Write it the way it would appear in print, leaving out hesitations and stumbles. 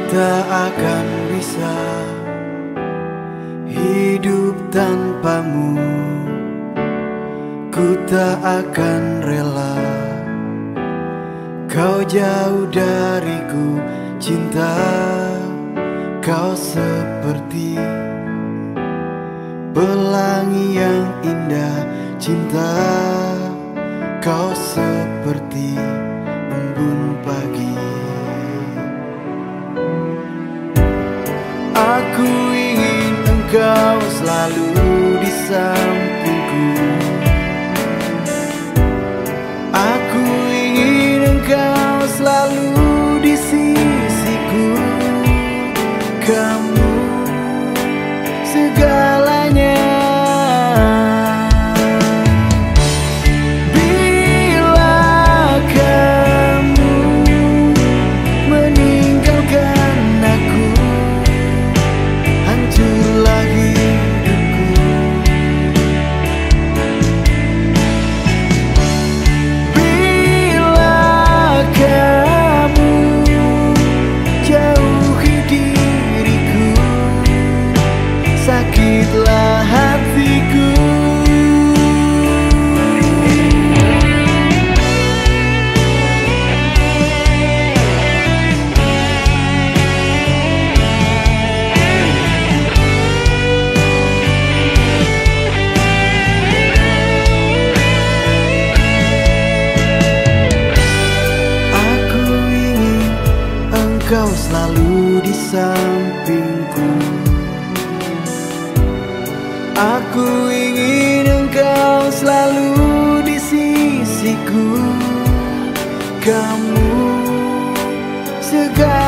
tak akan bisa hidup tanpamu. Ku tak akan rela kau jauh dariku. Cinta, kau seperti pelangi yang indah. Cinta, kau seperti embun pagi. Aku ingin engkau selalu di sampingku. Aku ingin engkau selalu di sisiku. Kamu segalanya. Bila kamu meninggalkan aku, hancurlah hidupku. Bila kamu jauhi diriku, sakitlah hatiku. Aku ingin engkau selalu di sampingku. Aku ingin engkau selalu di sisiku. Kamu segala